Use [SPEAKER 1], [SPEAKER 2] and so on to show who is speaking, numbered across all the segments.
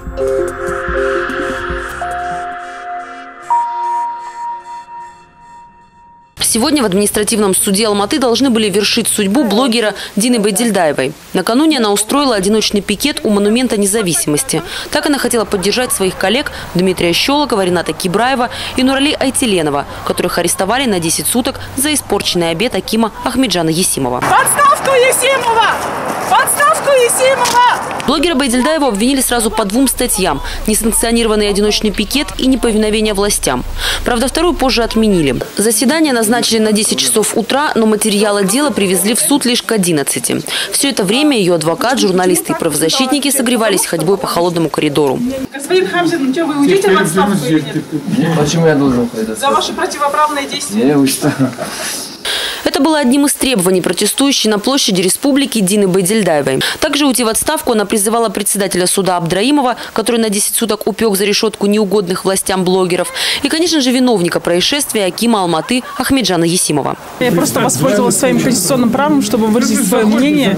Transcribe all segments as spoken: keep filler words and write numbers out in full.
[SPEAKER 1] Сегодня в административном суде Алматы должны были вершить судьбу блогера Дины Байдельдаевой. Накануне она устроила одиночный пикет у Монумента независимости. Так она хотела поддержать своих коллег Дмитрия Щелокова, Рената Кибраева и Нурали Айтиленова, которых арестовали на десять суток за испорченный обед акима Ахмеджана Есимова.
[SPEAKER 2] Подставку Есимова! Подставку Есимова!
[SPEAKER 1] Блогера Байдельдаеву обвинили сразу по двум статьям – несанкционированный одиночный пикет и неповиновение властям. Правда, вторую позже отменили. Заседание назначили на десять часов утра, но материалы дела привезли в суд лишь к одиннадцати. Все это время ее адвокат, журналисты и правозащитники согревались ходьбой по холодному коридору.
[SPEAKER 2] Господин Хамзин, что, вы уйдете в отставку или нет?
[SPEAKER 3] Почему я должен ходить?
[SPEAKER 2] За ваши противоправные действия.
[SPEAKER 3] Я устал.
[SPEAKER 1] Это было одним из требований протестующей на площади Республики Дины Байдельдаевой. Также уйти в отставку она призывала председателя суда Абдраимова, который на десять суток упек за решетку неугодных властям блогеров, и, конечно же, виновника происшествия акима Алматы Ахмеджана Есимова.
[SPEAKER 2] Я просто воспользовалась своим конституционным правом, чтобы выразить свое мнение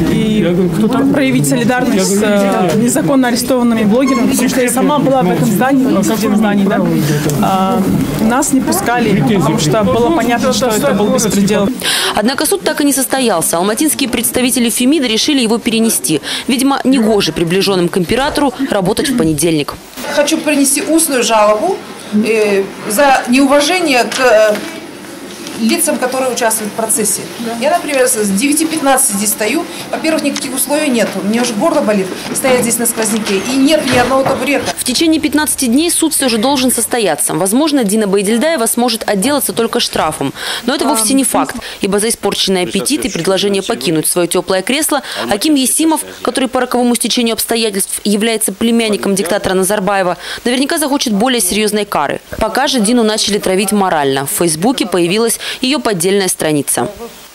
[SPEAKER 2] и проявить солидарность с незаконно арестованными блогерами, потому что я сама была в этом здании, в этом здании, да. А, нас не пускали, потому что было понятно, что это был беспредел.
[SPEAKER 1] Однако суд так и не состоялся. Алматинские представители Фемида решили его перенести. Видимо, негоже приближенным к императору работать в понедельник.
[SPEAKER 4] Хочу принести устную жалобу э, за неуважение к лицам, которые участвуют в процессе. Да. Я, например, с девяти пятнадцати здесь стою. Во-первых, никаких условий нет. У меня уже горло болит, стоять здесь на сквозняке. И нет ни одного табурета.
[SPEAKER 1] В течение пятнадцати дней суд все же должен состояться. Возможно, Дина Байдельдаева сможет отделаться только штрафом. Но это вовсе не факт. Ибо за испорченный аппетит и предложение покинуть свое теплое кресло аким Есимов, который по роковому стечению обстоятельств является племянником диктатора Назарбаева, наверняка захочет более серьезной кары. Пока же Дину начали травить морально. В Фейсбуке появилась ее поддельная страница.